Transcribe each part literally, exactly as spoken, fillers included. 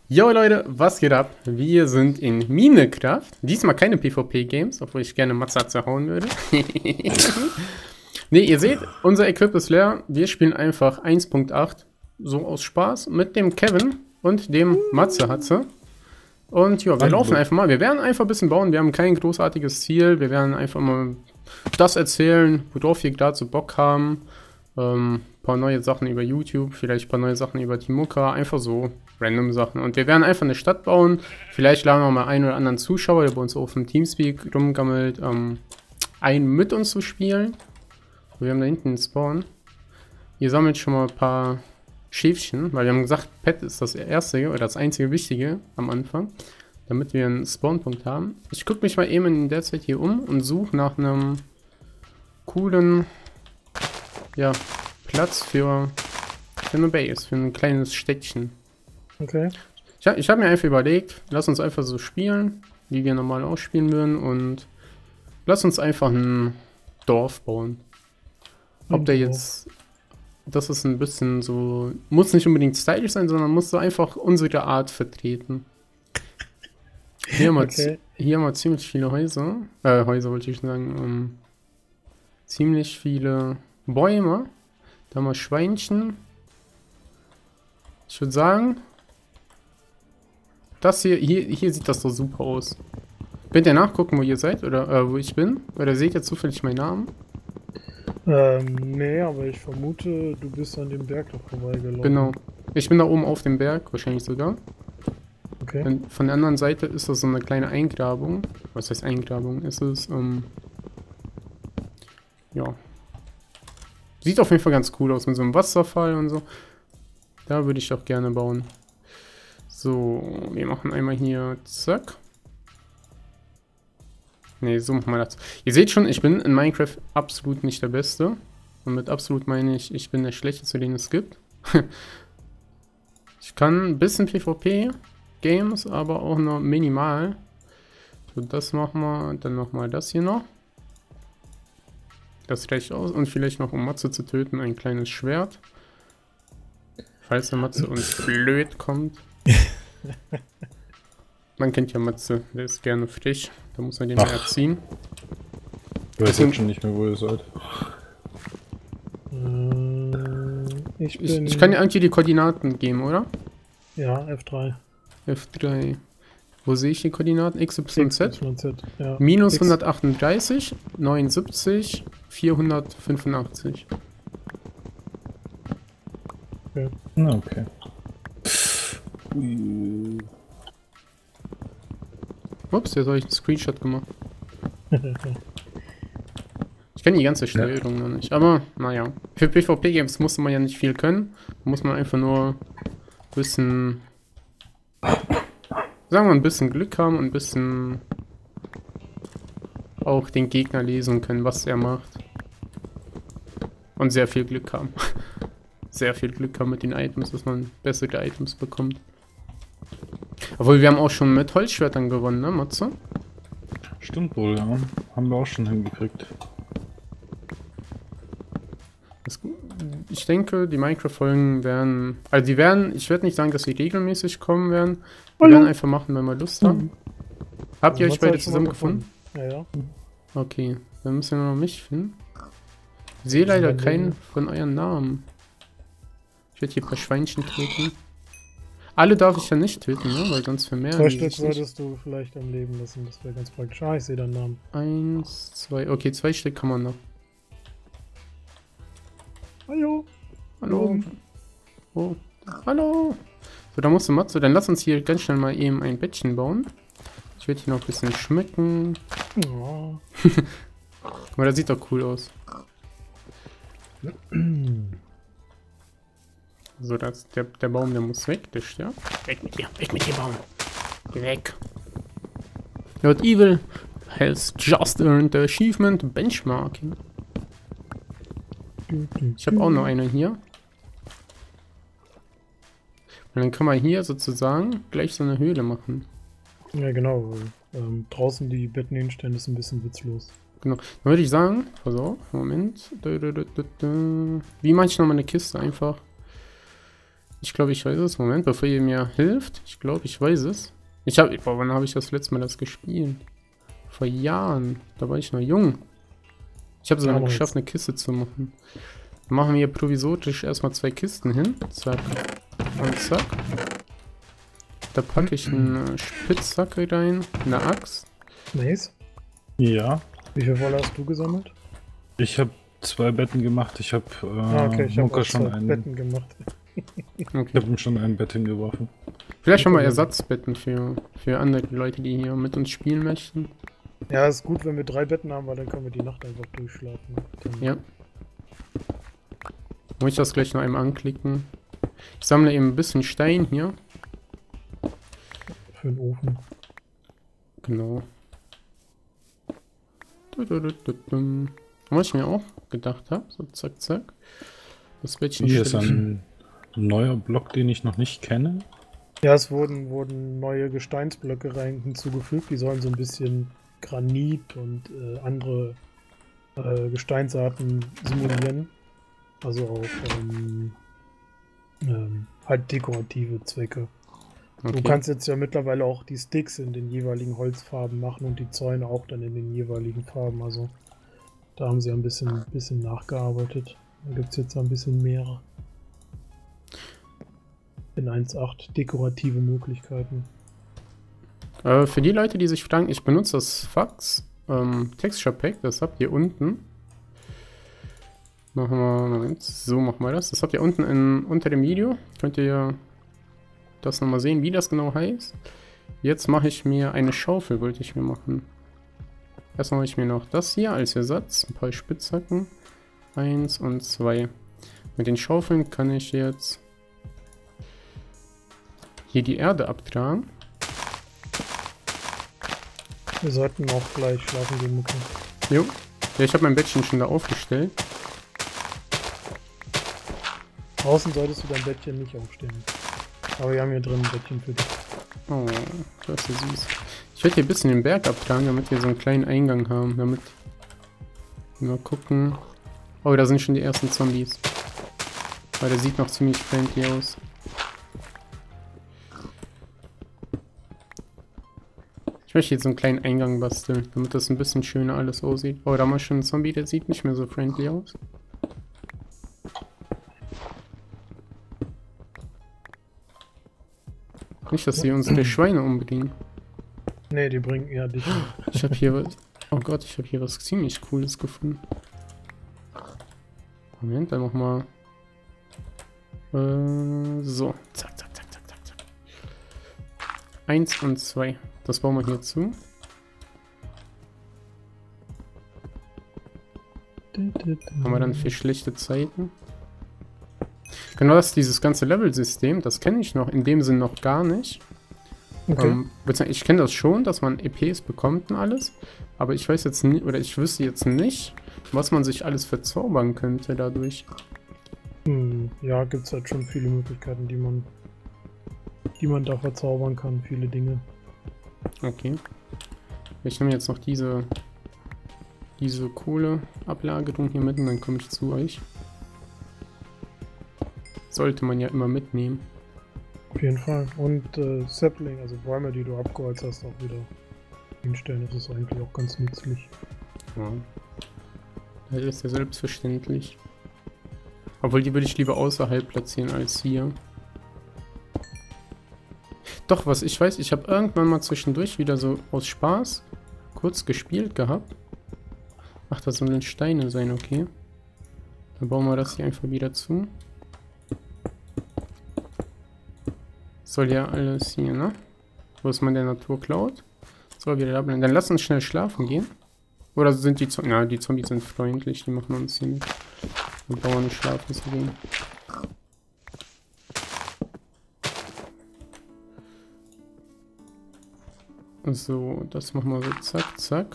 Yo Leute, was geht ab? Wir sind in Minecraft. Diesmal keine PvP-Games, obwohl ich gerne Matze zerhauen würde. Ne, ihr seht, unser Equip ist leer. Wir spielen einfach eins Punkt acht. So aus Spaß mit dem Kevin und dem Matze Hatze. Und ja, wir Hallo. laufen einfach mal. Wir werden einfach ein bisschen bauen. Wir haben kein großartiges Ziel. Wir werden einfach mal das erzählen, worauf wir gerade so Bock haben. Ähm, paar neue Sachen über YouTube, vielleicht ein paar neue Sachen über Timuka, einfach so random Sachen. Und wir werden einfach eine Stadt bauen. Vielleicht laden wir mal einen oder anderen Zuschauer, der bei uns auf dem Teamspeak rumgammelt, ähm, ein mit uns zu spielen. Wir haben da hinten einen Spawn. Ihr sammelt schon mal ein paar Schäfchen, weil wir haben gesagt, Pet ist das erste oder das einzige Wichtige am Anfang, damit wir einen Spawnpunkt haben. Ich gucke mich mal eben in der Zeit hier um und suche nach einem coolen, ja, Platz für, für eine Base, für ein kleines Städtchen. Okay. Ich habe ich hab mir einfach überlegt, lass uns einfach so spielen, wie wir normal auch spielen würden, und lass uns einfach ein Dorf bauen. Ob der jetzt, das ist ein bisschen so, muss nicht unbedingt stylisch sein, sondern muss so einfach unsere Art vertreten. Hier haben wir, Okay. hier haben wir ziemlich viele Häuser, äh, Häuser wollte ich sagen, ähm, ziemlich viele Bäume. Da haben wir Schweinchen. Ich würde sagen, das hier, hier, hier sieht das doch super aus. Könnt ihr nachgucken, wo ihr seid oder äh, wo ich bin? Oder seht ihr zufällig meinen Namen? Ähm, nee, aber ich vermute, du bist an dem Berg doch vorbeigelaufen. Genau. Ich bin da oben auf dem Berg, wahrscheinlich sogar. Okay. Und von der anderen Seite ist das so eine kleine Eingrabung. Was heißt Eingrabung? Ist es, ähm, ja. Sieht auf jeden Fall ganz cool aus mit so einem Wasserfall und so. Da würde ich auch gerne bauen. So, wir machen einmal hier, zack. Ne, so machen wir das. Ihr seht schon, ich bin in Minecraft absolut nicht der Beste. Und mit absolut meine ich, ich bin der Schlechteste, den es gibt. Ich kann ein bisschen PvP-Games, aber auch nur minimal. So, das machen wir, dann nochmal das hier noch. Das reicht aus. Und vielleicht noch, um Matze zu töten, ein kleines Schwert. Falls der Matze uns blöd kommt. Man kennt ja Matze, der ist gerne frisch. Da muss man den mal erziehen. Ich weiß jetzt schon nicht mehr, wo ihr seid. Äh, ich bin... Ich, ich kann dir eigentlich die Koordinaten geben, oder? Ja, F drei. F drei. Wo sehe ich die Koordinaten? X, Y, Z? Y, Z, ja. Minus X. hundertachtunddreißig, neunundsiebzig, vierhundertfünfundachtzig. Okay. Na, okay. Ui. Ups, jetzt habe ich einen Screenshot gemacht. Ich kenne die ganze Steuerung noch nicht, aber naja. Für PvP-Games muss man ja nicht viel können. Muss man einfach nur ein bisschen, sagen wir, ein bisschen Glück haben und ein bisschen auch den Gegner lesen können, was er macht. Und sehr viel Glück haben. Sehr viel Glück haben mit den Items, dass man bessere Items bekommt. Obwohl, wir haben auch schon mit Holzschwertern gewonnen, ne, Matze? Stimmt wohl, ja. Haben wir auch schon hingekriegt. Das, ich denke, die Minecraft-Folgen werden, also die werden, ich werde nicht sagen, dass sie regelmäßig kommen werden. Wir Hallo. werden einfach machen, wenn wir Lust haben. Habt ihr Also euch beide Matze hat schon mal zusammengefunden? gefunden. Ja, ja. Okay, dann müssen wir noch mich finden. Ich sehe leider mein keinen Leben. von euren Namen. Ich werde hier ein paar Schweinchen töten. Alle darf ich ja nicht töten, ne? Weil sonst vermehren Zwei die Stück sich nicht. solltest du vielleicht am Leben lassen, das wäre ganz praktisch. Ah, ich sehe deinen Namen. Eins, zwei, okay, zwei Stück kann man noch. Hallo. Hallo. Oh, hallo. So, da musst du Matze. Dann lass uns hier ganz schnell mal eben ein Bettchen bauen. Ich werde hier noch ein bisschen schmücken. Oh. Guck mal, das sieht doch cool aus. So, das, der, der Baum, der muss weg, der stirbt. Weg mit dir, weg mit dir, Baum. Geh weg. Lord Evil has just earned the achievement benchmarking. Ich habe auch noch eine hier. Und dann kann man hier sozusagen gleich so eine Höhle machen. Ja, genau. Weil, ähm, draußen die Betten hinstellen ist ein bisschen witzlos. Genau. Dann würde ich sagen, pass auf, Moment. Wie mache ich nochmal eine Kiste? Einfach Ich glaube, ich weiß es. Moment, bevor ihr mir hilft. Ich glaube, ich weiß es. Ich habe, boah, wann habe ich das letzte Mal das gespielt? Vor Jahren. Da war ich noch jung. Ich habe sogar noch geschafft, eine Kiste zu machen. Dann machen wir hier provisorisch erstmal zwei Kisten hin. Zack. Und zack. Da packe ich eine Spitzhacke rein. Eine Axt. Nice. Ja. Wie viel Wolle hast du gesammelt? Ich habe zwei Betten gemacht. Ich habe äh, Ah, okay, ich habe Mucke auch schon zwei einen. Betten gemacht. Ich Okay. habe ihm schon ein Bett hingeworfen. Vielleicht schon mal Ersatzbetten für, für andere Leute, die hier mit uns spielen möchten. Ja, ist gut, wenn wir drei Betten haben, weil dann können wir die Nacht einfach durchschlafen. Dann Ja. Muss ich das gleich noch einmal anklicken. Ich sammle eben ein bisschen Stein hier. Für den Ofen. Genau. Was ich mir auch gedacht habe. So, zack, zack. Das Bettchen Hier ist stelle ich- ein neuer Block, den ich noch nicht kenne. Ja, es wurden, wurden neue Gesteinsblöcke rein hinzugefügt. Die sollen so ein bisschen Granit und äh, andere äh, Gesteinsarten simulieren. Also auch ähm, ähm, halt dekorative Zwecke. Okay. Du kannst jetzt ja mittlerweile auch die Sticks in den jeweiligen Holzfarben machen und die Zäune auch dann in den jeweiligen Farben. Also da haben sie ein bisschen, bisschen nachgearbeitet. Da gibt es jetzt ein bisschen mehr. In eins Punkt acht dekorative Möglichkeiten. Äh, für die Leute, die sich fragen, ich benutze das Fax ähm, Texture Pack, das habt ihr unten. Machen wir, Moment, so machen wir das. Das habt ihr unten in, unter dem Video. Könnt ihr das nochmal sehen, wie das genau heißt. Jetzt mache ich mir eine Schaufel, wollte ich mir machen. Erstmal mache ich mir noch das hier als Ersatz, ein paar Spitzhacken. Eins und zwei. Mit den Schaufeln kann ich jetzt hier die Erde abtragen. Wir sollten auch gleich schlafen gehen, Mucke. Jo. Ja, ich habe mein Bettchen schon da aufgestellt. Draußen solltest du dein Bettchen nicht aufstellen. Aber wir haben hier drin ein Bettchen für dich. Oh, das ist süß. Ich werde hier ein bisschen den Berg abtragen, damit wir so einen kleinen Eingang haben. Damit. Mal gucken. Oh, da sind schon die ersten Zombies. Weil der sieht noch ziemlich friendly aus. Ich möchte jetzt so einen kleinen Eingang basteln, damit das ein bisschen schöner alles aussieht. Oh, da haben wir schon einen Zombie, der sieht nicht mehr so friendly aus. Nicht, dass sie unsere Schweine umbringen. Ne, die bringen eher dich. Ich habe hier was... Oh Gott, ich habe hier was ziemlich Cooles gefunden. Moment, dann nochmal... Äh, so. Zack, zack, zack, zack, zack, zack. Eins und zwei. Das bauen wir hier zu. Haben wir dann für schlechte Zeiten. Genau, das ist dieses ganze Level-System. Das kenne ich noch in dem Sinn noch gar nicht. Okay. Ähm, ich kenne das schon, dass man E Ps bekommt und alles. Aber ich weiß jetzt nicht, oder ich wüsste jetzt nicht, was man sich alles verzaubern könnte dadurch. Hm, ja, gibt es halt schon viele Möglichkeiten, die man, die man da verzaubern kann. Viele Dinge. Okay. Ich nehme jetzt noch diese, diese Kohleablagerung hier mit und dann komme ich zu euch. Sollte man ja immer mitnehmen. Auf jeden Fall. Und äh, Sapling, also Bäume, die du abgeholzt hast, auch wieder hinstellen. Das ist eigentlich auch ganz nützlich. Ja. Das ist ja selbstverständlich. Obwohl, die würde ich lieber außerhalb platzieren als hier. Doch, was ich weiß, ich habe irgendwann mal zwischendurch wieder so aus Spaß kurz gespielt gehabt. Ach, das sollen Steine sein, okay. Dann bauen wir das hier einfach wieder zu. Soll ja alles hier, ne? Wo ist man der Natur klaut? Soll wieder da bleiben. Dann lass uns schnell schlafen gehen. Oder sind die Zombies? Na, die Zombies sind freundlich, die machen uns hier nicht. Wir brauchen nicht schlafen zu gehen. So, das machen wir so zack, zack.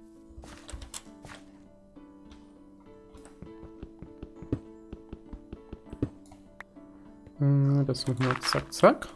Äh, das machen wir zack, zack.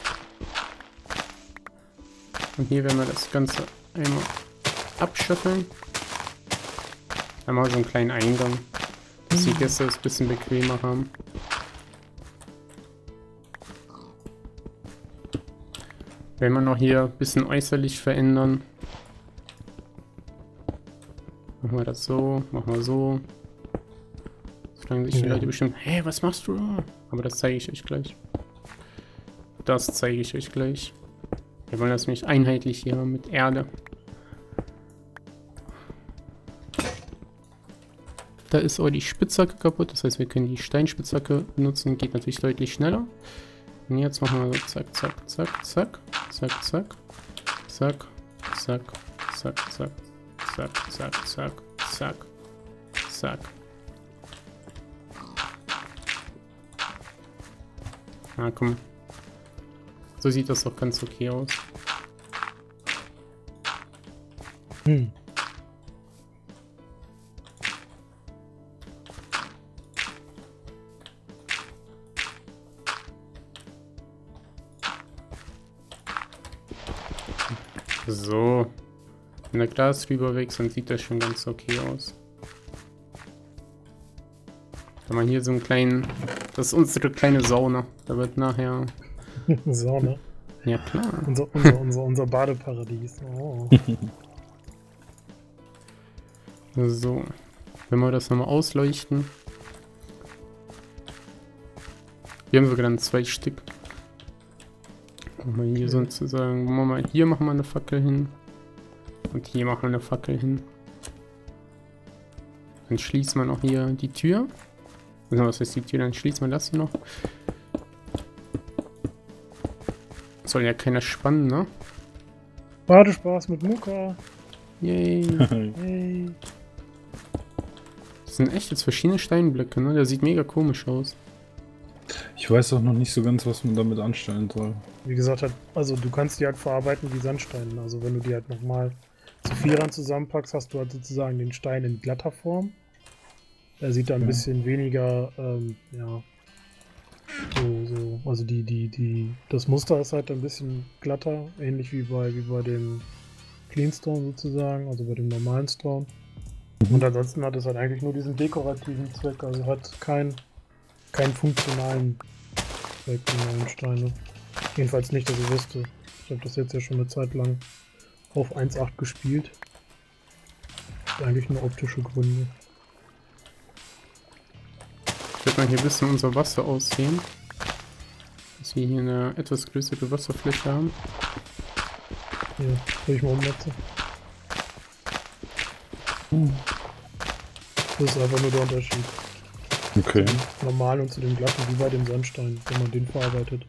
Und hier werden wir das Ganze einmal abschöffeln. Einmal so einen kleinen Eingang, dass die Gäste es ein bisschen bequemer haben. Wenn wir noch hier ein bisschen äußerlich verändern. Machen wir das so, machen wir so. Fragen sich die Ja. Leute bestimmt, hey, was machst du? Aber das zeige ich euch gleich. Das zeige ich euch gleich. Wir wollen das nämlich einheitlich hier mit Erde. Da ist auch die Spitzhacke kaputt, das heißt, wir können die Steinspitzhacke benutzen, geht natürlich deutlich schneller. Und jetzt machen wir so zack, zack, zack, zack, zack, zack, zack, zack, zack, zack, zack, zack, zack, zack, zack. Ah, komm. So sieht das doch ganz okay aus. Hm. So. Wenn der Glas drüber wächst, dann sieht das schon ganz okay aus. Wenn man hier so einen kleinen... Das ist unsere kleine Sauna. Da wird nachher... Sauna. Ja, klar. Unser, unser, unser, unser Badeparadies. Oh. So. Wenn wir das nochmal ausleuchten. Wir haben sogar dann zwei Stück. Machen wir hier sozusagen... Machen wir, hier machen wir eine Fackel hin. Und hier machen wir eine Fackel hin. Dann schließt man auch hier die Tür. Also, was heißt die Tür? Dann schließt man das hier noch. Soll ja keiner spannen, ne? Badespaß mit Muka. Yay. Hey. Das sind echt jetzt verschiedene Steinblöcke, ne? Der sieht mega komisch aus. Ich weiß auch noch nicht so ganz, was man damit anstellen soll. Wie gesagt, halt, also du kannst die halt verarbeiten wie Sandsteine. Also wenn du die halt nochmal zu Vierern zusammenpackst, hast du halt sozusagen den Stein in glatter Form. Er sieht da ein Ja. bisschen weniger, ähm, ja, so, so, also die, die, die, das Muster ist halt ein bisschen glatter, ähnlich wie bei, wie bei dem Cleanstone sozusagen, also bei dem normalen Stone. Mhm. Und ansonsten hat es halt eigentlich nur diesen dekorativen Zweck, also hat kein, keinen funktionalen Zweck, die neuen Steine. Jedenfalls nicht, dass ich wüsste. Ich habe das jetzt ja schon eine Zeit lang auf eins Punkt acht gespielt. Hat eigentlich nur optische Gründe. Ich werde mal hier ein bisschen unser Wasser aussehen. Dass wir hier eine etwas größere Wasserfläche haben. Hier, dreh ich mal um Netze. Das ist einfach nur der Unterschied. Okay. Normal und zu dem glatten wie bei dem Sandstein, wenn man den verarbeitet.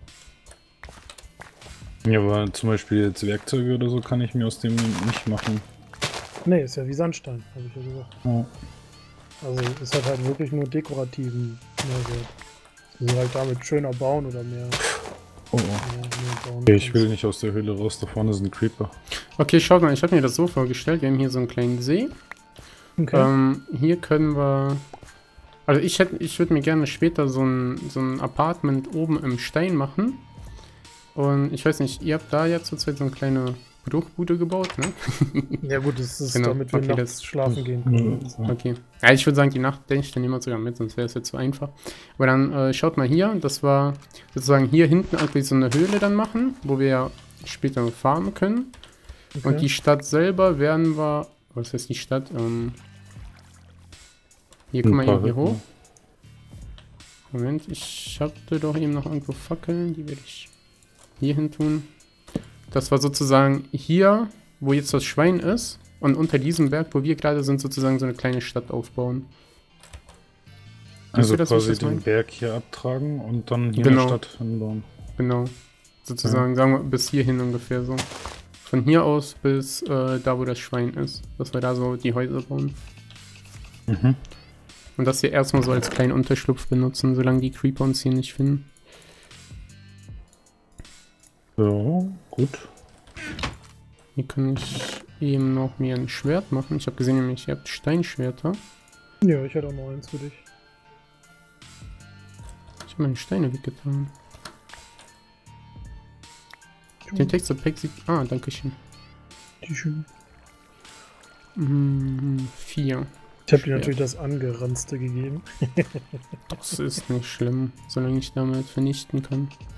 Ja, aber zum Beispiel jetzt Werkzeuge oder so kann ich mir aus dem nicht machen. Ne, ist ja wie Sandstein, habe ich ja gesagt. Ja. Also es hat halt wirklich nur dekorativen Mehrwert. Also halt damit schöner bauen oder mehr, Oh, oh. mehr, mehr bauen. Okay, ich kannst. will nicht aus der Höhle raus, da vorne sind Creeper. Okay, schaut mal, ich habe mir das so vorgestellt. Wir haben hier so einen kleinen See. Okay. Ähm, hier können wir... Also ich hätte, ich würde mir gerne später so ein, so ein Apartment oben im Stein machen. Und ich weiß nicht, ihr habt da jetzt zurzeit so eine kleine Bruchbude gebaut, ne? Ja gut, das ist Genau, damit wir okay, nachts das- schlafen gehen können. Ja. Okay. Ja, ich würde sagen, die Nacht denke ich dann immer sogar mit, sonst wäre es jetzt zu einfach. Aber dann äh, schaut mal hier, das war sozusagen hier hinten irgendwie so eine Höhle dann machen, wo wir ja später farmen können. Okay. Und die Stadt selber werden wir, was heißt die Stadt? Ähm, hier, guck mal hier, hier hoch. Moment, ich hatte doch eben noch irgendwo Fackeln, die werde ich hier hin tun. Das war sozusagen hier, wo jetzt das Schwein ist. Und unter diesem Berg, wo wir gerade sind, sozusagen so eine kleine Stadt aufbauen. Also Wisst ihr das, wie ich quasi das den meine? Berg hier abtragen und dann hier Genau. eine Stadt hinbauen. Genau. Sozusagen, sagen wir, bis hierhin ungefähr so. Von hier aus bis äh, da, wo das Schwein ist. Dass wir da so die Häuser bauen. Mhm. Und das hier erstmal so als kleinen Unterschlupf benutzen, solange die Creeper uns hier nicht finden. So, gut. Hier kann ich eben noch mir ein Schwert machen. Ich habe gesehen, nämlich ihr habt Steinschwerter. Ja, ich hätte auch noch eins für dich. Ich habe meine Steine weggetan. Den Text Pack sieht... Ah, danke schön. Tschüss. Mm, vier. Ich habe dir Schwer. natürlich das Angeranzte gegeben. Das ist nicht schlimm, solange ich damit vernichten kann.